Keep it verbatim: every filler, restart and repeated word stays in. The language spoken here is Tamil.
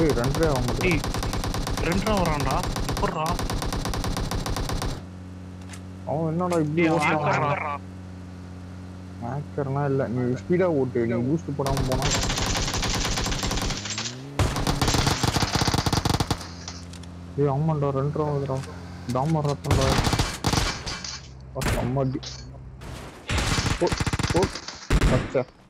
ஏய் ரெண்டரை ஆக மாட்டேன். ஏய் ரெண்டரை வரான்டா. எப்பட்றா? அவன் என்னடா இப்படி ஓட்டுறான்? ஹேக்கர்னா இல்ல, நீ ஸ்பீடா ஓட்டு, நீ பூஸ்ட் போடாம போனா. ஏய் ஆமாண்டா ரெண்டரை ஆகுதுடா. டாமர் ரத்தம்டா. அம்மாடி ஓ ஓ அச்சா